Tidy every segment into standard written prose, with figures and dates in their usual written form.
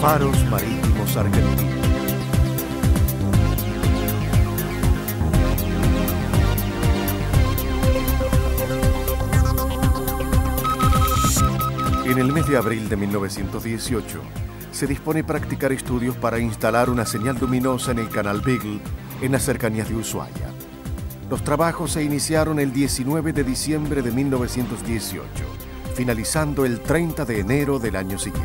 Faros Marítimos Argentinos. En el mes de abril de 1918, se dispone practicar estudios para instalar una señal luminosa en el canal Beagle, en las cercanías de Ushuaia. Los trabajos se iniciaron el 19 de diciembre de 1918, finalizando el 30 de enero del año siguiente.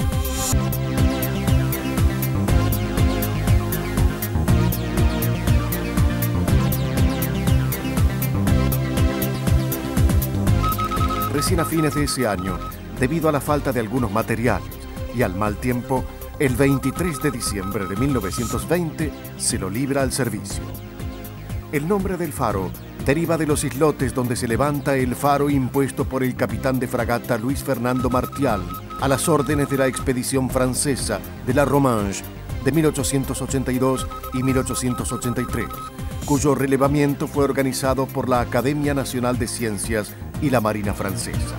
Recién a fines de ese año, debido a la falta de algunos materiales y al mal tiempo, el 23 de diciembre de 1920 se lo libra al servicio. El nombre del faro deriva de los islotes donde se levanta el faro impuesto por el capitán de fragata Luis Fernando Martial a las órdenes de la expedición francesa de la Romanche de 1882 y 1883, cuyo relevamiento fue organizado por la Academia Nacional de Ciencias y la Marina Francesa.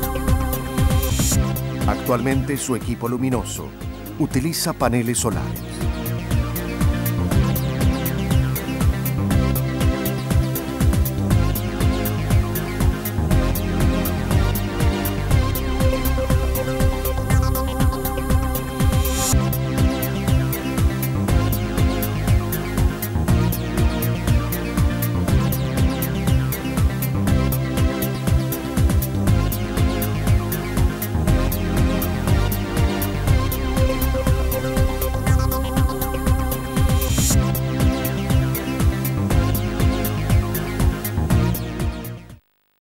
Actualmente su equipo luminoso utiliza paneles solares.